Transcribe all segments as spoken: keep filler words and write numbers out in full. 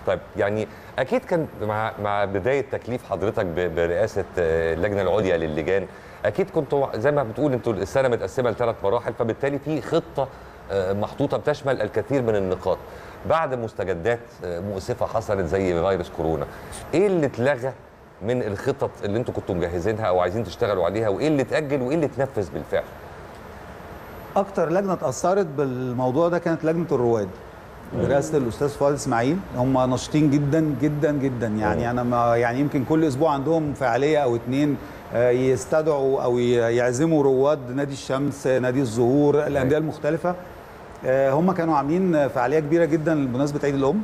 طيب يعني اكيد كان مع مع بدايه تكليف حضرتك برئاسه اللجنه العليا للجان، اكيد كنتوا زي ما بتقول انتوا السنه متقسمه لثلاث مراحل، فبالتالي في خطه محطوطه بتشمل الكثير من النقاط. بعد مستجدات مؤسفه حصلت زي فيروس كورونا، ايه اللي اتلغى من الخطط اللي انتوا كنتوا مجهزينها او عايزين تشتغلوا عليها، وايه اللي اتاجل وايه اللي اتنفذ بالفعل؟ اكتر لجنه اتاثرت بالموضوع ده كانت لجنه الرواد برئاسه الاستاذ فؤاد اسماعيل. هم نشيطين جدا جدا جدا، يعني انا ما يعني يمكن كل اسبوع عندهم فعاليه او اتنين يستدعوا او يعزموا رواد نادي الشمس، نادي الزهور، الانديه المختلفه. هم كانوا عاملين فعاليه كبيره جدا بمناسبه عيد الام،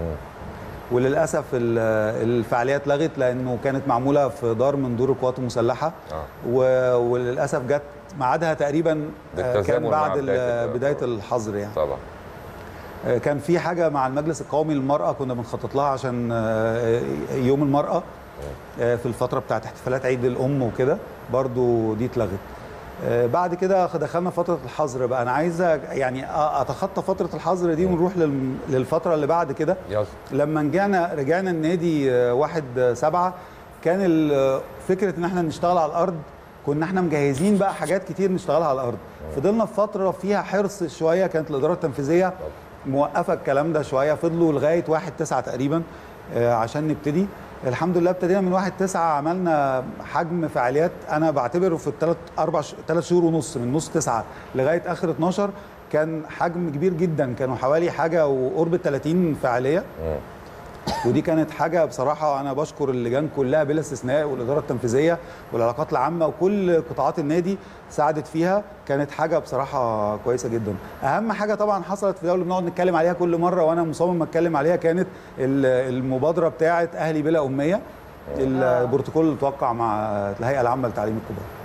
وللاسف الفعاليه اتلغت لانه كانت معموله في دار من دور القوات المسلحه، آه. وللاسف جت ميعادها تقريبا كان بعد بدايه, بداية الحظر يعني. طبعا كان في حاجه مع المجلس القومي للمراه كنا بنخطط لها عشان يوم المراه في الفتره بتاعت احتفالات عيد الام وكده، برضو دي اتلغت. بعد كده دخلنا فتره الحظر بقى. انا عايزه يعني اتخطى فتره الحظر دي ونروح للفتره اللي بعد كده. لما رجعنا رجعنا النادي واحد سبعة، كان فكره ان احنا نشتغل على الارض، كنا احنا مجهزين بقى حاجات كتير نشتغلها على الارض. فضلنا في فتره فيها حرص شويه، كانت الاداره التنفيذيه موقفه الكلام ده شويه، فضلوا لغايه واحد تسعة تقريبا عشان نبتدي. الحمد لله ابتدينا من واحد تسعة، عملنا حجم فعاليات انا بعتبره في الثلاث اربع ثلاث شهور ونص، من نص تسعة لغايه اخر اتناشر كان حجم كبير جدا، كانوا حوالي حاجه وقرب ثلاثين فعاليه. ودي كانت حاجه بصراحه انا بشكر اللجان كلها بلا استثناء، والاداره التنفيذيه والعلاقات العامه وكل قطاعات النادي ساعدت فيها. كانت حاجه بصراحه كويسه جدا. اهم حاجه طبعا حصلت في دوله بنقعد نتكلم عليها كل مره وانا مصمم اتكلم عليها، كانت المبادره بتاعه اهلي بلا اميه، البروتوكول اللي توقع مع الهيئه العامه لتعليم الكبار.